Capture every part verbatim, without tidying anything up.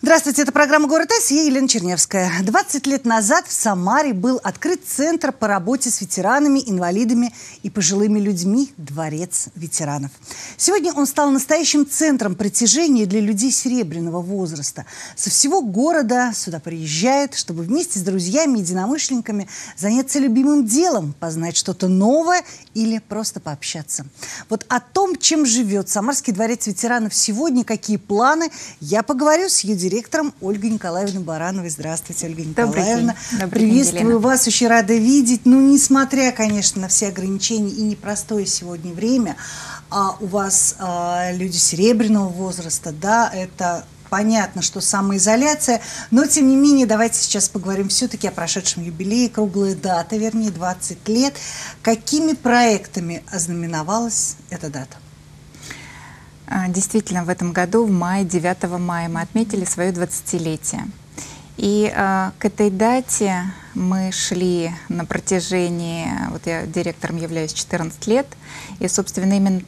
Здравствуйте, это программа «Город С», я Елена Чернявская. двадцать лет назад в Самаре был открыт центр по работе с ветеранами, инвалидами и пожилыми людьми «Дворец ветеранов». Сегодня он стал настоящим центром притяжения для людей серебряного возраста. Со всего города сюда приезжают, чтобы вместе с друзьями и единомышленниками заняться любимым делом, познать что-то новое или просто пообщаться. Вот о том, чем живет Самарский дворец ветеранов сегодня, какие планы, я поговорю с ее директором Ольгой Николаевной Барановой. Здравствуйте, Ольга Николаевна. Приветствую день, вас, очень рада видеть. Ну, несмотря, конечно, на все ограничения и непростое сегодня время, а у вас а, люди серебряного возраста, да, это понятно, что самоизоляция, но, тем не менее, давайте сейчас поговорим все-таки о прошедшем юбилее, круглая дата, вернее, двадцать лет. Какими проектами ознаменовалась эта дата? Действительно, в этом году, в мае, девятого мая, мы отметили свое двадцатилетие. И э, к этой дате мы шли на протяжении, вот я директором являюсь четырнадцать лет, и, собственно, именно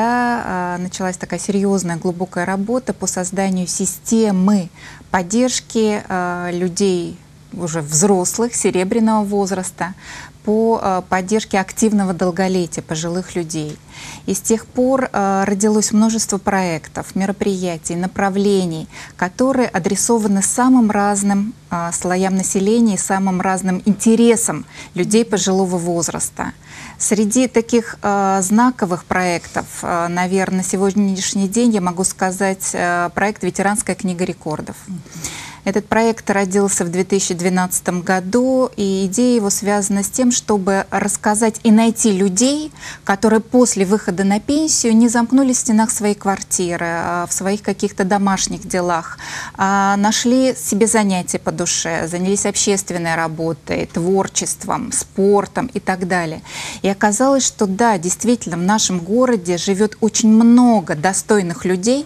тогда э, началась такая серьезная, глубокая работа по созданию системы поддержки э, людей, уже взрослых, серебряного возраста, по э, поддержке активного долголетия пожилых людей. И с тех пор э, родилось множество проектов, мероприятий, направлений, которые адресованы самым разным э, слоям населения и самым разным интересам людей пожилого возраста. Среди таких э, знаковых проектов, э, наверное, на сегодняшний день я могу сказать э, проект «Ветеранская книга рекордов». Этот проект родился в две тысячи двенадцатом году, и идея его связана с тем, чтобы рассказать и найти людей, которые после выхода на пенсию не замкнулись в стенах своей квартиры, в своих каких-то домашних делах, а нашли себе занятия по душе, занялись общественной работой, творчеством, спортом и так далее. И оказалось, что да, действительно, в нашем городе живет очень много достойных людей,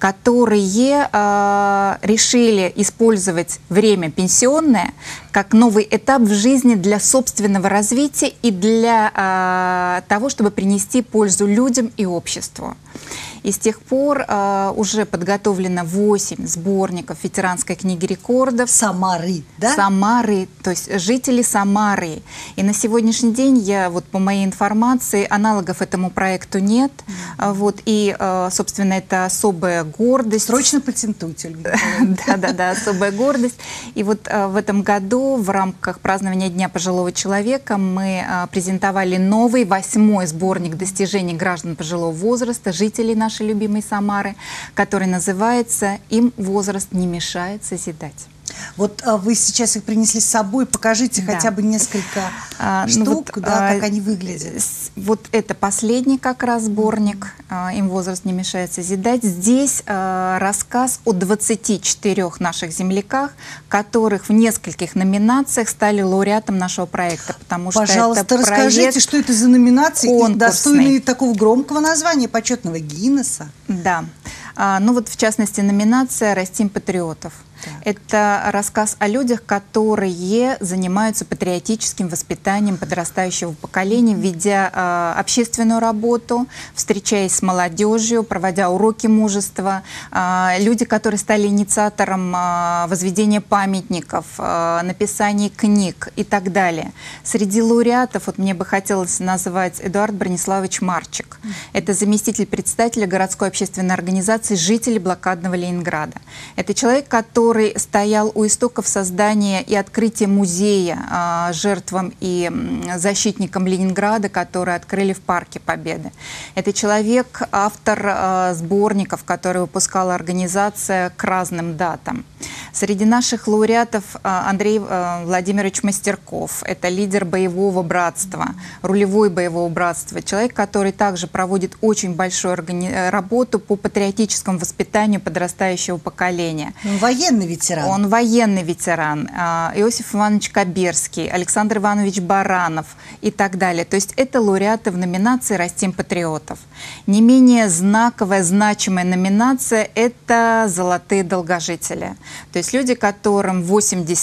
которые э, решили использовать использовать время пенсионное как новый этап в жизни для собственного развития и для э, того, чтобы принести пользу людям и обществу. И с тех пор э, уже подготовлено восемь сборников ветеранской книги рекордов. Самары, да? Самары, то есть жители Самары. И на сегодняшний день, я, вот по моей информации, аналогов этому проекту нет. Mm-hmm. Вот, и, э, собственно, это особая гордость. Срочно патентуйте, Ольга. Да-да-да, особая гордость. И вот э, в этом году в рамках празднования Дня пожилого человека мы э, презентовали новый, восьмой сборник достижений граждан пожилого возраста, жителей нашей любимой Самары, который называется «Им возраст не мешает созидать». Вот а, вы сейчас их принесли с собой, покажите да. хотя бы несколько а, штук, ну, вот, да, а, как они выглядят. Вот это последний как раз сборник а, «Им возраст не мешает созидать». Здесь а, рассказ о двадцати четырёх наших земляках, которых в нескольких номинациях стали лауреатом нашего проекта. Потому Пожалуйста, что это расскажите, что это за номинации, конкурсный. Достойные такого громкого названия, почетного Гиннесса. Да. А, ну вот в частности номинация «Растим патриотов». Так. Это рассказ о людях, которые занимаются патриотическим воспитанием подрастающего поколения, mm-hmm. ведя э, общественную работу, встречаясь с молодежью, проводя уроки мужества. Э, люди, которые стали инициатором э, возведения памятников, э, написания книг и так далее. Среди лауреатов вот мне бы хотелось назвать Эдуард Брониславович Марчик. Mm-hmm. Это заместитель председателя городской общественной организации «Жители блокадного Ленинграда». Это человек, который который стоял у истоков создания и открытия музея э, жертвам и э, защитникам Ленинграда, которые открыли в Парке Победы. Это человек, автор э, сборников, которые выпускала организация к разным датам. Среди наших лауреатов э, Андрей э, Владимирович Мастерков. Это лидер боевого братства, рулевой боевого братства. Человек, который также проводит очень большую органи... работу по патриотическому воспитанию подрастающего поколения. Военный ветеран. Он военный ветеран. Иосиф Иванович Каберский, Александр Иванович Баранов и так далее. То есть это лауреаты в номинации «Растим патриотов». Не менее знаковая, значимая номинация – это «Золотые долгожители». То есть люди, которым восемьдесят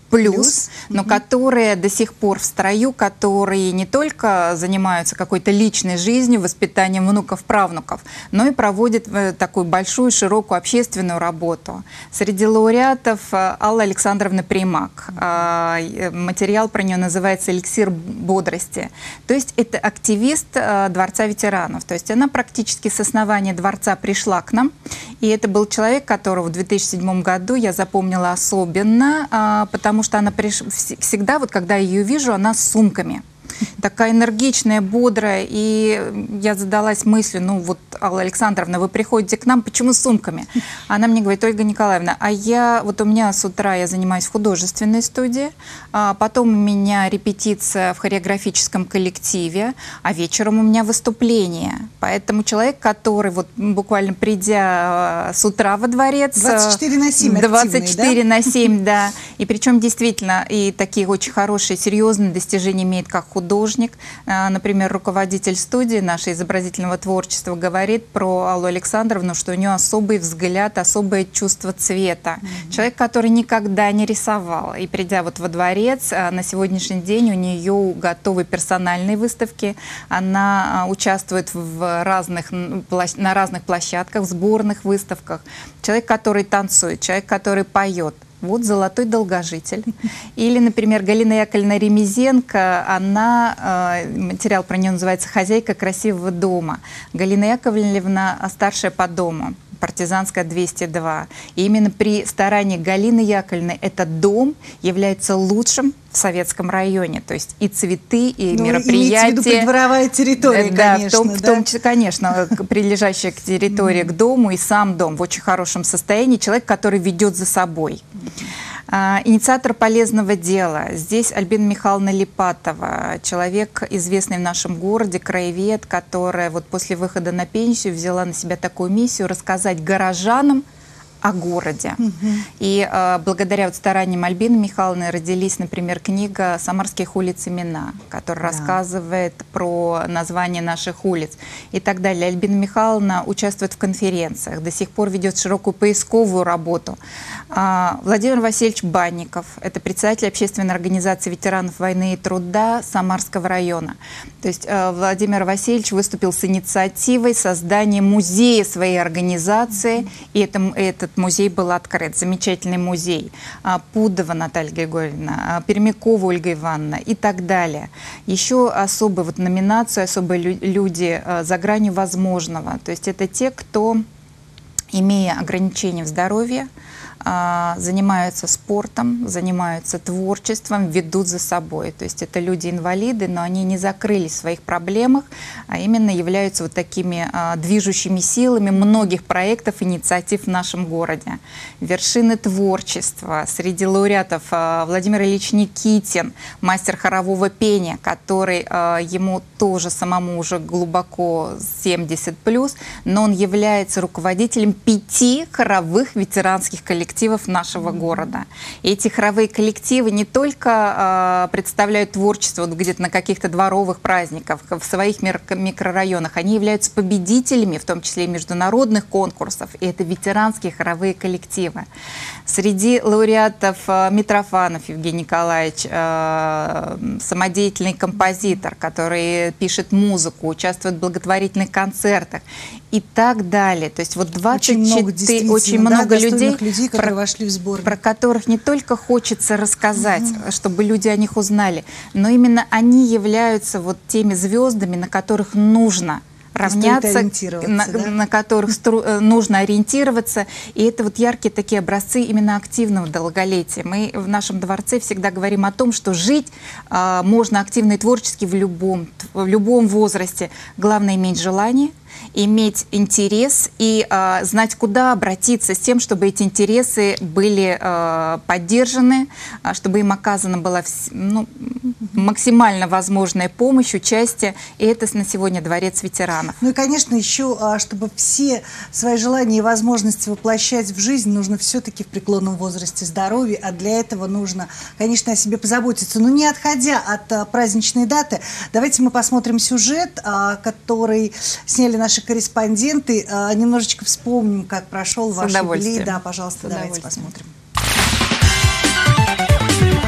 плюс, плюс. но угу. которые до сих пор в строю, которые не только занимаются какой-то личной жизнью, воспитанием внуков, правнуков, но и проводят такую большую, широкую общественную работу. Среди лауреатов Алла Александровна Примак. Материал про нее называется «Эликсир бодрости». То есть это активист Дворца ветеранов. То есть она практически с основания дворца пришла к нам. И это был человек, которого в две тысячи седьмом году я запомнила особенно, потому что она приш... всегда, вот когда я ее вижу, она с сумками. Такая энергичная, бодрая, и я задалась мыслью, ну вот, Алла Александровна, вы приходите к нам, почему с сумками? Она мне говорит: Ольга Николаевна, а я, вот у меня с утра я занимаюсь в художественной студии, а потом у меня репетиция в хореографическом коллективе, а вечером у меня выступление. Поэтому человек, который вот буквально придя с утра во дворец... двадцать четыре на семь двадцать четыре на семь, да. И причем действительно и такие очень хорошие, серьезные достижения имеет как художник. Художник, например, руководитель студии нашей изобразительного творчества говорит про Аллу Александровну, что у нее особый взгляд, особое чувство цвета. Mm-hmm. Человек, который никогда не рисовал. И придя вот во дворец, на сегодняшний день у нее готовы персональные выставки. Она участвует в разных, на разных площадках, в сборных выставках. Человек, который танцует, человек, который поет. Вот золотой долгожитель. Или, например, Галина Яковлевна Ремезенко, она, э, материал про нее называется «Хозяйка красивого дома». Галина Яковлевна старшая по дому, партизанская двести два. И именно при старании Галины Яковлевны этот дом является лучшим в Советском районе. То есть и цветы, и ну, мероприятия. Имеется в виду придворовая территория, да, конечно. В том, да? в том числе, конечно, прилежащая к территории, к дому, и сам дом в очень хорошем состоянии. Человек, который ведет за собой. Uh, инициатор полезного дела. Здесь Альбина Михайловна Липатова, человек, известный в нашем городе, краевед, которая вот после выхода на пенсию взяла на себя такую миссию рассказать горожанам о городе. Uh-huh. И э, благодаря вот стараниям Альбины Михайловны родились, например, книга «Самарских улиц имена», которая yeah. рассказывает про название наших улиц и так далее. Альбина Михайловна участвует в конференциях, до сих пор ведет широкую поисковую работу. А, Владимир Васильевич Банников, это председатель общественной организации ветеранов войны и труда Самарского района. То есть э, Владимир Васильевич выступил с инициативой создания музея своей организации, uh-huh. и это, это Этот музей был открыт, замечательный музей. Пудова Наталья Григорьевна, Пермякова Ольга Ивановна и так далее. Еще особую вот номинацию, особые люди за гранью возможного. То есть это те, кто, имея ограничения в здоровье, занимаются спортом, занимаются творчеством, ведут за собой. То есть это люди-инвалиды, но они не закрылись в своих проблемах, а именно являются вот такими а, движущими силами многих проектов, инициатив в нашем городе. Вершины творчества. Среди лауреатов а, Владимир Ильич Никитин, мастер хорового пения, который а, ему тоже самому уже глубоко семьдесят плюс, но он является руководителем пяти хоровых ветеранских коллективов нашего города. И эти хоровые коллективы не только э, представляют творчество вот где-то на каких-то дворовых праздниках, в своих микрорайонах, они являются победителями, в том числе и международных конкурсов, и это ветеранские хоровые коллективы. Среди лауреатов э, Митрофанов Евгений Николаевич, э, самодеятельный композитор, который пишет музыку, участвует в благотворительных концертах и так далее. То есть вот двадцать четыре, очень много, очень много да, людей, людей, которые про, вошли в сборник, про которых не только хочется рассказать, угу. чтобы люди о них узнали, но именно они являются вот теми звездами, на которых нужно равняться, на, да? на которых стру, нужно ориентироваться. И это вот яркие такие образцы именно активного долголетия. Мы в нашем дворце всегда говорим о том, что жить э, можно активно и творчески в любом, в любом возрасте. Главное иметь желание, иметь интерес и э, знать, куда обратиться с тем, чтобы эти интересы были э, поддержаны, э, чтобы им оказана была ну, максимально возможная помощь, участие. И это на сегодня Дворец ветеранов. Ну и, конечно, еще, чтобы все свои желания и возможности воплощать в жизнь, нужно все-таки в преклонном возрасте здоровья, а для этого нужно, конечно, о себе позаботиться. Но не отходя от а, праздничной даты, давайте мы посмотрим сюжет, а, который сняли наши корреспонденты. А, немножечко вспомним, как прошел ваш юбилей. Да, пожалуйста, давайте посмотрим.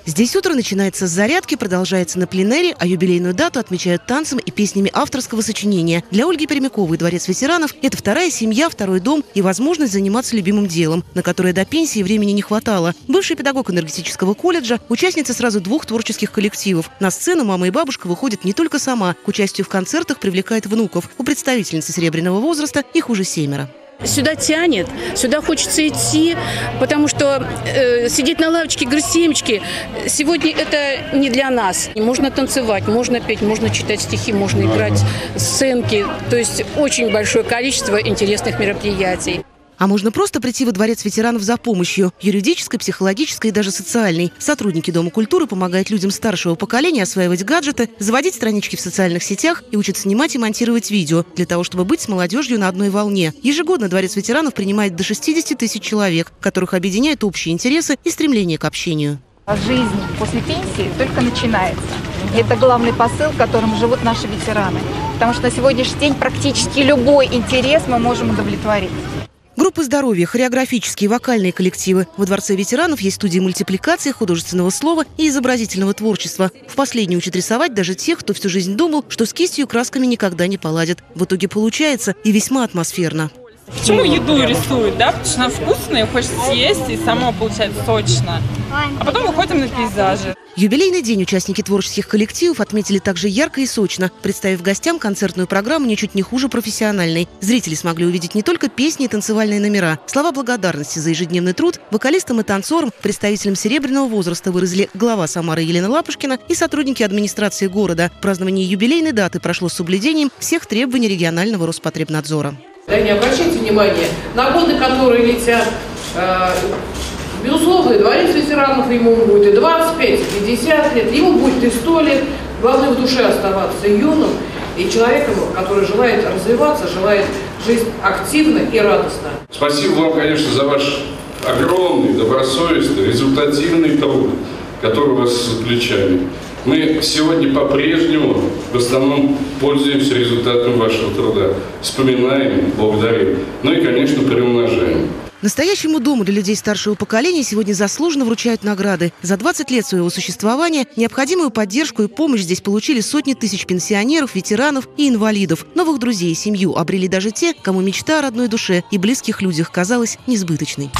Здесь утро начинается с зарядки, продолжается на пленэре, а юбилейную дату отмечают танцем и песнями авторского сочинения. Для Ольги Пермяковой Дворец ветеранов – это вторая семья, второй дом и возможность заниматься любимым делом, на которое до пенсии времени не хватало. Бывший педагог энергетического колледжа, участница сразу двух творческих коллективов. На сцену мама и бабушка выходит не только сама, к участию в концертах привлекает внуков. У представительницы серебряного возраста их уже семеро. Сюда тянет, сюда хочется идти, потому что э, сидеть на лавочке, грызть семечки, сегодня это не для нас. Можно танцевать, можно петь, можно читать стихи, можно играть сценки. То есть очень большое количество интересных мероприятий. А можно просто прийти во Дворец ветеранов за помощью – юридической, психологической и даже социальной. Сотрудники Дома культуры помогают людям старшего поколения осваивать гаджеты, заводить странички в социальных сетях и учат снимать и монтировать видео для того, чтобы быть с молодежью на одной волне. Ежегодно Дворец ветеранов принимает до шестидесяти тысяч человек, которых объединяют общие интересы и стремление к общению. Жизнь после пенсии только начинается. И это главный посыл, которым живут наши ветераны. Потому что на сегодняшний день практически любой интерес мы можем удовлетворить. Группы здоровья, хореографические и вокальные коллективы. Во Дворце ветеранов есть студии мультипликации, художественного слова и изобразительного творчества. В последние учат рисовать даже тех, кто всю жизнь думал, что с кистью и красками никогда не поладят. В итоге получается и весьма атмосферно. Почему еду рисуют, да? Потому что она вкусная, хочется съесть, и само получается сочно. А потом выходим на пейзажи. Юбилейный день участники творческих коллективов отметили также ярко и сочно, представив гостям концертную программу ничуть не хуже профессиональной. Зрители смогли увидеть не только песни и танцевальные номера. Слова благодарности за ежедневный труд вокалистам и танцорам, представителям серебряного возраста выразили глава Самары Елена Лапушкина и сотрудники администрации города. Празднование юбилейной даты прошло с соблюдением всех требований регионального Роспотребнадзора. Да, не обращайте внимания на годы, которые летят. Безусловно, и Дворец ветеранов, ему будет и двадцать пять, и пятьдесят лет, ему будет и сто лет. Главное в душе оставаться юным и человеком, который желает развиваться, желает жить активно и радостно. Спасибо вам, конечно, за ваш огромный, добросовестный, результативный труд, который у вас за плечами. Мы сегодня по-прежнему в основном пользуемся результатом вашего труда. Вспоминаем, благодарим, ну и, конечно, приумножаем. Настоящему дому для людей старшего поколения сегодня заслуженно вручают награды. За двадцать лет своего существования необходимую поддержку и помощь здесь получили сотни тысяч пенсионеров, ветеранов и инвалидов. Новых друзей и семью обрели даже те, кому мечта о родной душе и близких людях казалась несбыточной.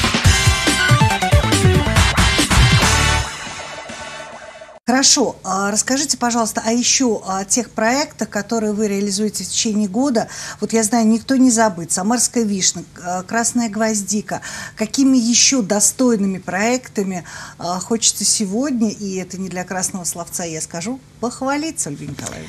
Хорошо. Расскажите, пожалуйста, а еще о тех проектах, которые вы реализуете в течение года. Вот я знаю, никто не забыт. Самарская вишня, Красная гвоздика. Какими еще достойными проектами хочется сегодня, и это не для красного словца, я скажу, похвалиться, Ольга Николаевна?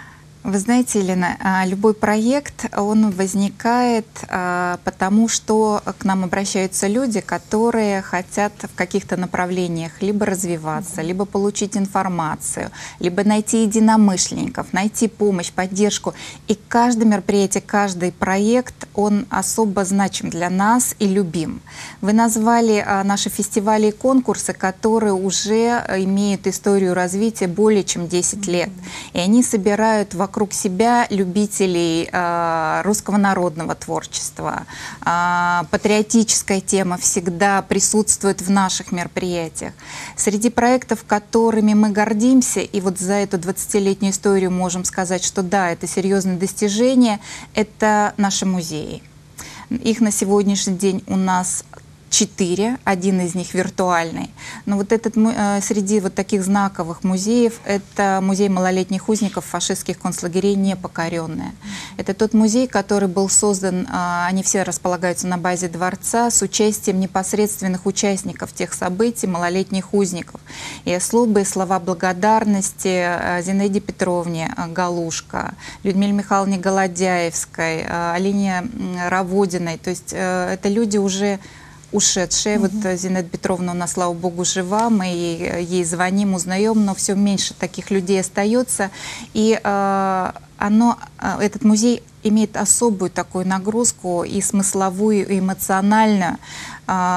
Вы знаете, Елена, любой проект, он возникает потому, что к нам обращаются люди, которые хотят в каких-то направлениях либо развиваться, либо получить информацию, либо найти единомышленников, найти помощь, поддержку. И каждое мероприятие, каждый проект, он особо значим для нас и любим. Вы назвали наши фестивали и конкурсы, которые уже имеют историю развития более чем десять лет. И они собирают вокруг вокруг себя любителей э, русского народного творчества. Э, патриотическая тема всегда присутствует в наших мероприятиях. Среди проектов, которыми мы гордимся, и вот за эту двадцатилетнюю историю можем сказать, что да, это серьезное достижение, это наши музеи. Их на сегодняшний день у нас четыре, один из них виртуальный. Но вот этот, среди вот таких знаковых музеев, это музей малолетних узников фашистских концлагерей «Непокоренные». Это тот музей, который был создан, они все располагаются на базе дворца, с участием непосредственных участников тех событий, малолетних узников. И особые слова благодарности Зинаиде Петровне Галушко, Людмиле Михайловне Голодяевской, Алине Раводиной. То есть это люди уже ушедшие. Mm-hmm. Вот Зинаида Петровна у нас, слава богу, жива, мы ей, ей звоним, узнаем, но все меньше таких людей остается. И э, оно, этот музей имеет особую такую нагрузку и смысловую, и эмоциональную. Э,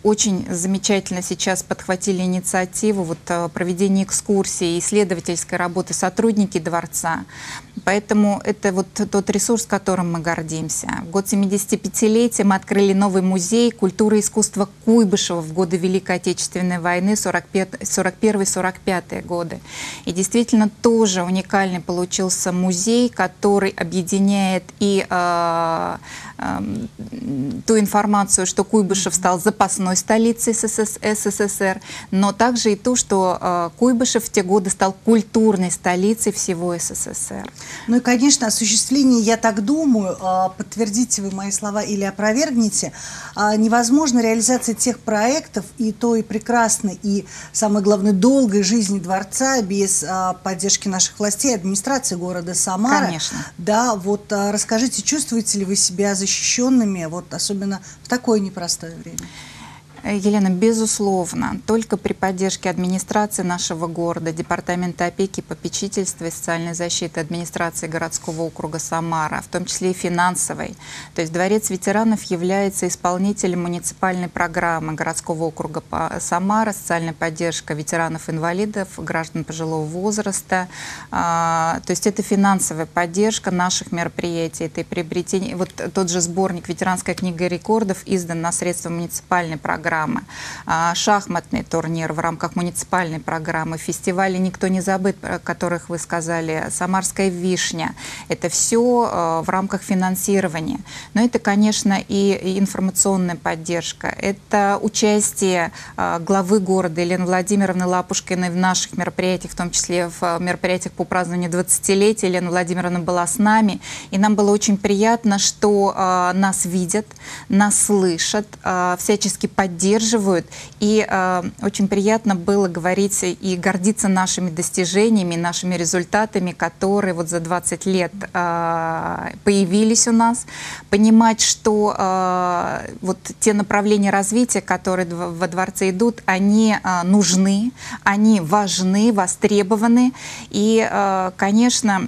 очень замечательно сейчас подхватили инициативу вот, проведения экскурсий, исследовательской работы сотрудники дворца. Поэтому это вот тот ресурс, которым мы гордимся. В год семидесятипятилетия мы открыли новый музей культуры и искусства Куйбышева в годы Великой Отечественной войны сорок первый — сорок пятый годы. И действительно тоже уникальный получился музей, который объединяет и э, э, ту информацию, что Куйбышев стал запасной столицей СССР, но также и то, что э, Куйбышев в те годы стал культурной столицей всего СССР. Ну и, конечно, осуществление, я так думаю, подтвердите вы мои слова или опровергните, невозможно реализация тех проектов и той прекрасной и, самое главное, долгой жизни дворца без поддержки наших властей, администрации города Самара. Конечно. Да, вот расскажите, чувствуете ли вы себя защищенными, вот особенно в такое непростое время? Елена, безусловно, только при поддержке администрации нашего города, Департамента опеки, попечительства и социальной защиты администрации городского округа Самара, в том числе и финансовой. То есть Дворец ветеранов является исполнителем муниципальной программы городского округа Самара, социальная поддержка ветеранов-инвалидов, граждан пожилого возраста. То есть это финансовая поддержка наших мероприятий, это и приобретение. Вот тот же сборник «Ветеранская книга рекордов» издан на средства муниципальной программы. Шахматный турнир в рамках муниципальной программы, фестивали «Никто не забыт», о которых вы сказали, «Самарская вишня». Это все в рамках финансирования. Но это, конечно, и информационная поддержка. Это участие главы города Елены Владимировны Лапушкиной в наших мероприятиях, в том числе в мероприятиях по празднованию двадцатилетия. Елена Владимировна была с нами, и нам было очень приятно, что нас видят, нас слышат, всячески поддерживают. Поддерживают. И э, очень приятно было говорить и гордиться нашими достижениями, нашими результатами, которые вот за двадцать лет э, появились у нас. Понимать, что э, вот те направления развития, которые во дворце идут, они э, нужны, они важны, востребованы. И, э, конечно,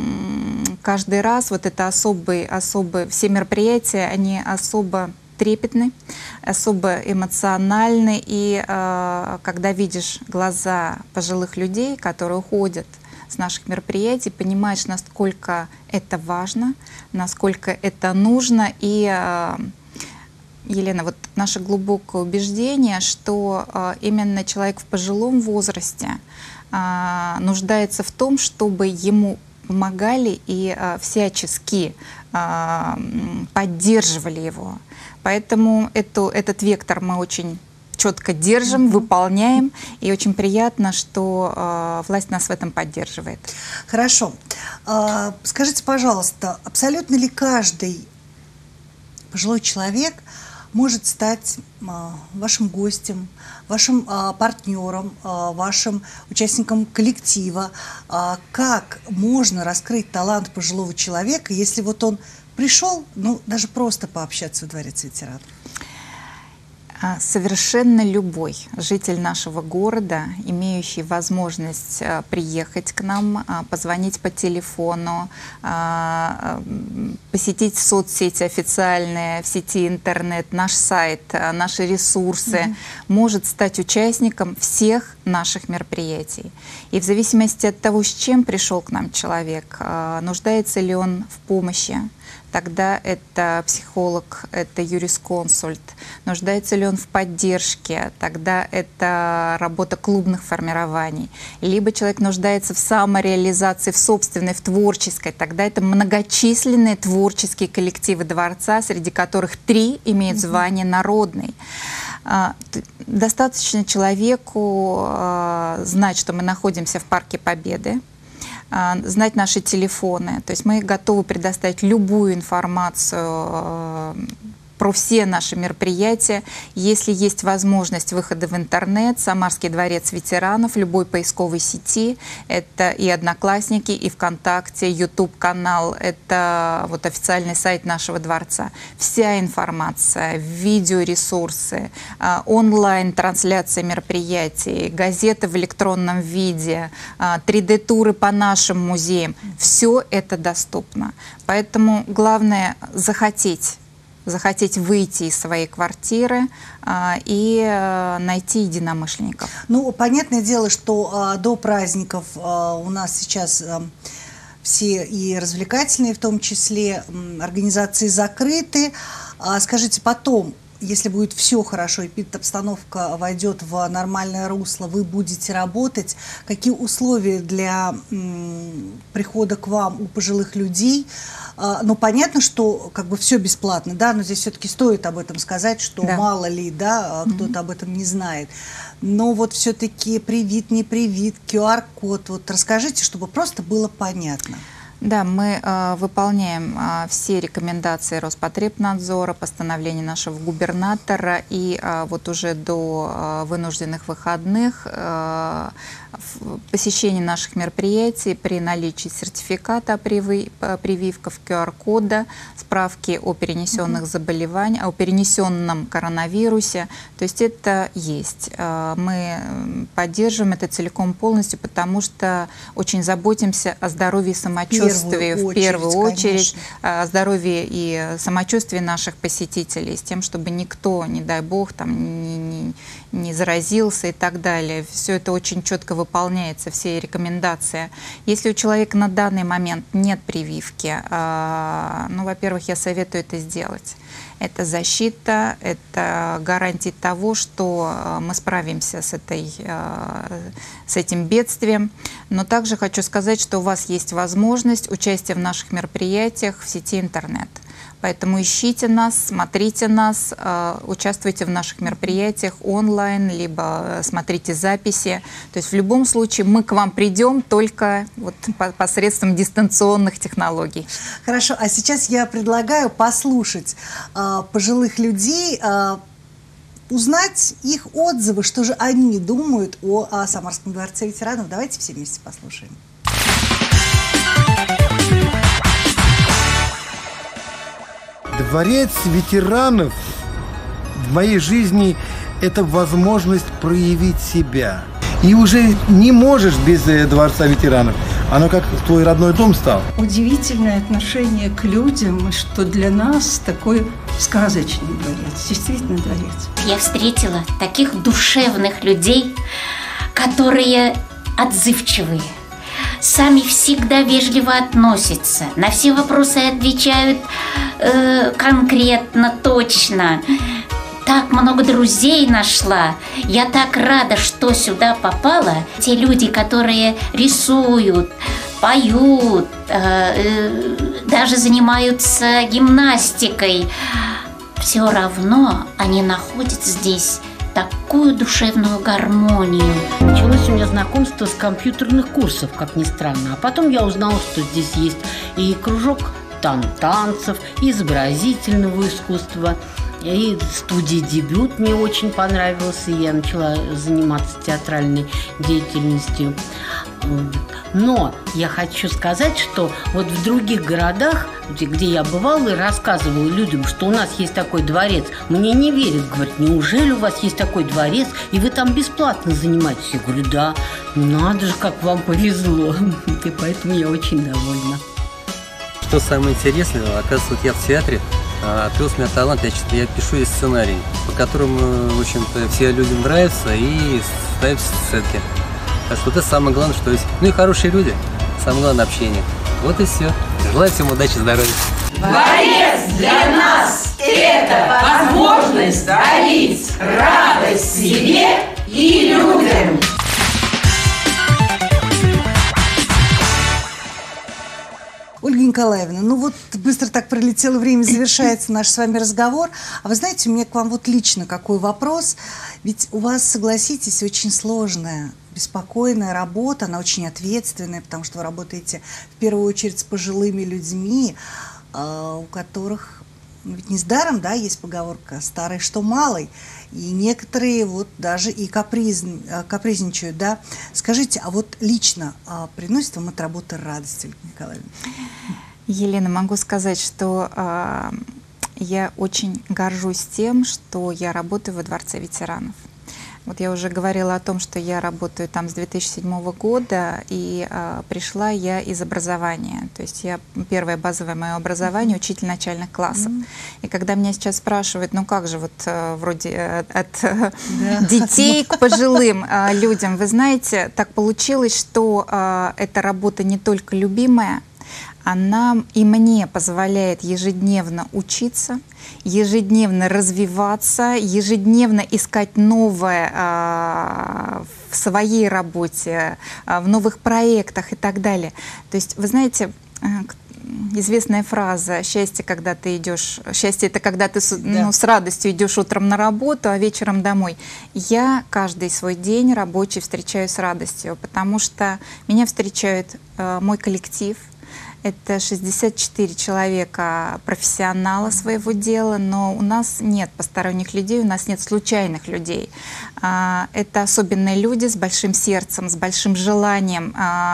каждый раз вот это особые, особые, все мероприятия, они особо трепетны, особо эмоциональны, и э, когда видишь глаза пожилых людей, которые уходят с наших мероприятий, понимаешь, насколько это важно, насколько это нужно, и э, Елена, вот наше глубокое убеждение, что э, именно человек в пожилом возрасте э, нуждается в том, чтобы ему помогали и э, всячески э, поддерживали его. Поэтому эту, этот вектор мы очень четко держим, mm-hmm. выполняем, и очень приятно, что э, власть нас в этом поддерживает. Хорошо. Э, скажите, пожалуйста, абсолютно ли каждый пожилой человек может стать э, вашим гостем, вашим э, партнером, э, вашим участником коллектива? Э, как можно раскрыть талант пожилого человека, если вот он пришел, ну, даже просто пообщаться в Дворец ветеранов? Совершенно любой житель нашего города, имеющий возможность приехать к нам, позвонить по телефону, посетить соцсети официальные, в сети интернет, наш сайт, наши ресурсы, mm-hmm. может стать участником всех наших мероприятий. И в зависимости от того, с чем пришел к нам человек, нуждается ли он в помощи, тогда это психолог, это юрисконсульт. Нуждается ли он в поддержке, тогда это работа клубных формирований. Либо человек нуждается в самореализации, в собственной, в творческой, тогда это многочисленные творческие коллективы дворца, среди которых три имеют звание народный. Достаточно человеку знать, что мы находимся в Парке Победы, знать наши телефоны. То есть мы готовы предоставить любую информацию про все наши мероприятия. Если есть возможность выхода в интернет, Самарский дворец ветеранов, любой поисковой сети, это и Одноклассники, и ВКонтакте, YouTube-канал, это вот официальный сайт нашего дворца. Вся информация, видеоресурсы, онлайн-трансляция мероприятий, газеты в электронном виде, три дэ туры по нашим музеям, все это доступно. Поэтому главное захотеть захотеть выйти из своей квартиры а, и а, найти единомышленников. Ну, понятное дело, что а, до праздников а, у нас сейчас а, все и развлекательные, в том числе, м, организации закрыты. А, скажите, потом, если будет все хорошо и обстановка войдет в нормальное русло, вы будете работать, какие условия для м, прихода к вам у пожилых людей? А, ну, понятно, что как бы все бесплатно, да, но здесь все-таки стоит об этом сказать, что Да. мало ли, да, кто-то mm-hmm. об этом не знает. Но вот все-таки привит, не привит, ку ар код, вот расскажите, чтобы просто было понятно. Да, мы э, выполняем э, все рекомендации Роспотребнадзора, постановления нашего губернатора, и э, вот уже до э, вынужденных выходных э, посещение наших мероприятий при наличии сертификата о прививках, ку ар кода, справки о перенесенных mm-hmm. заболеваниях, о перенесенном коронавирусе. То есть это есть. Мы поддерживаем это целиком полностью, потому что очень заботимся о здоровье и самочувствии в первую очередь, о здоровье и самочувствии наших посетителей, с тем, чтобы никто, не дай бог, там не, не, не заразился и так далее. Все это очень четко выполняется, все рекомендации. Если у человека на данный момент нет прививки, э, ну, во-первых, я советую это сделать. Это защита, это гарантия того, что мы справимся с, этой, с этим бедствием. Но также хочу сказать, что у вас есть возможность участия в наших мероприятиях в сети интернет. Поэтому ищите нас, смотрите нас, участвуйте в наших мероприятиях онлайн, либо смотрите записи. То есть в любом случае мы к вам придем только вот посредством дистанционных технологий. Хорошо, а сейчас я предлагаю послушать э, пожилых людей, э, узнать их отзывы, что же они думают о, о Самарском дворце ветеранов. Давайте все вместе послушаем. Дворец ветеранов в моей жизни – это возможность проявить себя. И уже не можешь без Дворца ветеранов. Оно как твой родной дом стал. Удивительное отношение к людям, что для нас такой сказочный дворец, действительно дворец. Я встретила таких душевных людей, которые отзывчивые, сами всегда вежливо относятся, на все вопросы отвечают э, конкретно, точно. Так много друзей нашла. Я так рада, что сюда попала. Те люди, которые рисуют, поют, э, э, даже занимаются гимнастикой, все равно они находят здесь такую душевную гармонию. Началось у меня знакомство с компьютерных курсов, как ни странно. А потом я узнала, что здесь есть и кружок тан танцев, и изобразительного искусства, и студия «Дебют» мне очень понравилась, и я начала заниматься театральной деятельностью. Но я хочу сказать, что вот в других городах, где, где я бывала и рассказывала людям, что у нас есть такой дворец, мне не верят, говорят, неужели у вас есть такой дворец, и вы там бесплатно занимаетесь? Я говорю, да, надо же, как вам повезло, и поэтому я очень довольна. Что самое интересное, оказывается, вот я в театре, открылся у меня талант, я, я пишу здесь сценарий, по которому, в общем-то, все людям нравятся и ставят сценки. Так что вот это самое главное, что есть. Ну и хорошие люди, самое главное общение. Вот и все. Желаю всем удачи, здоровья. Дворец для нас – это возможность дарить радость себе и людям. Ольга Николаевна, ну вот быстро так пролетело время, завершается наш с вами разговор. А вы знаете, у меня к вам вот лично какой вопрос. Ведь у вас, согласитесь, очень сложная, беспокойная работа, она очень ответственная, потому что вы работаете в первую очередь с пожилыми людьми, у которых, ну, ведь не с даром, да, есть поговорка «старый, что малый». И некоторые вот даже и каприз, капризничают, да. Скажите, а вот лично а, приносит вам от работы радость, Ольга Николаевна? Елена, могу сказать, что а, я очень горжусь тем, что я работаю во Дворце ветеранов. Вот я уже говорила о том, что я работаю там с две тысячи седьмого года, и а, пришла я из образования. То есть я первое базовое мое образование, учитель начальных классов. Mm-hmm. И когда меня сейчас спрашивают, ну как же вот а, вроде а, от а, yeah. детей к пожилым а, людям, вы знаете, так получилось, что а, эта работа не только любимая, она и мне позволяет ежедневно учиться, ежедневно развиваться, ежедневно искать новое а, в своей работе, а, в новых проектах и так далее. То есть, вы знаете, известная фраза «счастье, когда ты идешь, счастье это когда ты с, да. ну, с радостью идешь утром на работу, а вечером домой». Я каждый свой день рабочий встречаю с радостью, потому что меня встречает а, мой коллектив. Это шестьдесят четыре человека, профессионала своего дела, но у нас нет посторонних людей, у нас нет случайных людей. Это особенные люди с большим сердцем, с большим желанием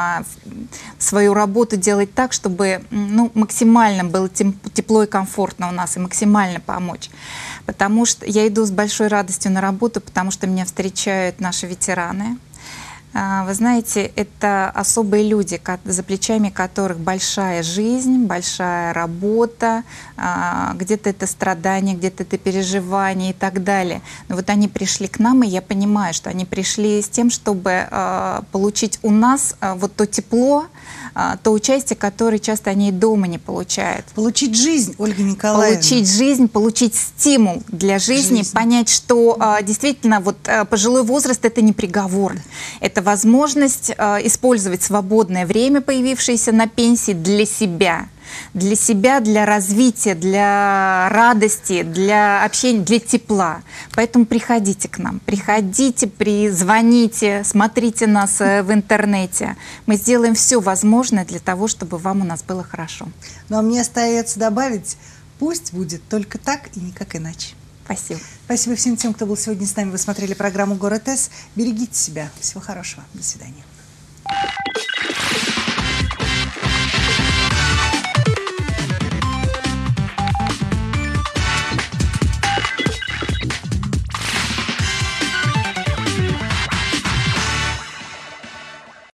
свою работу делать так, чтобы ну, максимально было тепло и комфортно у нас, и максимально помочь. Потому что я иду с большой радостью на работу, потому что меня встречают наши ветераны. Вы знаете, это особые люди, за плечами которых большая жизнь, большая работа, где-то это страдания, где-то это переживания и так далее. Но вот они пришли к нам, и я понимаю, что они пришли с тем, чтобы получить у нас вот то тепло, то участие, которое часто они и дома не получают. Получить жизнь, Ольга Николаевна. Получить жизнь, получить стимул для жизни, жизнь. Понять, что а, действительно вот, а, пожилой возраст – это не приговор. Это возможность а, использовать свободное время, появившееся на пенсии, для себя. Для себя, для развития, для радости, для общения, для тепла. Поэтому приходите к нам, приходите, звоните, смотрите нас в интернете. Мы сделаем все возможное для того, чтобы вам у нас было хорошо. Ну а мне остается добавить, пусть будет только так и никак иначе. Спасибо. Спасибо всем тем, кто был сегодня с нами. Вы смотрели программу «Город С». Берегите себя. Всего хорошего. До свидания.